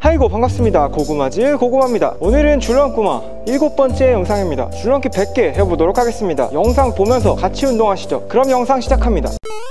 아이고 반갑습니다. 고구마질 고구마입니다. 오늘은 줄넘고마 7번째 영상입니다. 줄넘기 100개 해보도록 하겠습니다. 영상 보면서 같이 운동하시죠. 그럼 영상 시작합니다.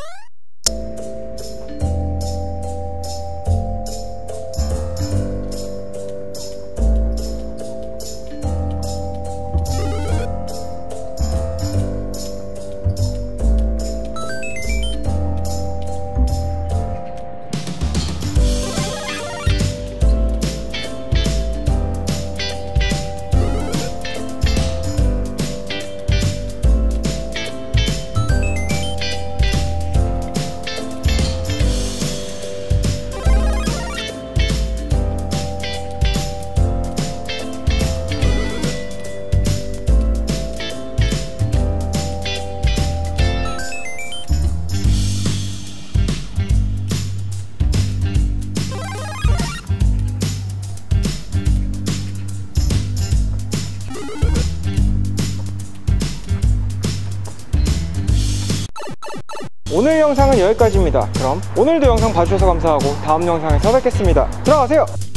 오늘 영상은 여기까지입니다. 그럼 오늘도 영상 봐주셔서 감사하고 다음 영상에서 뵙겠습니다. 들어가세요.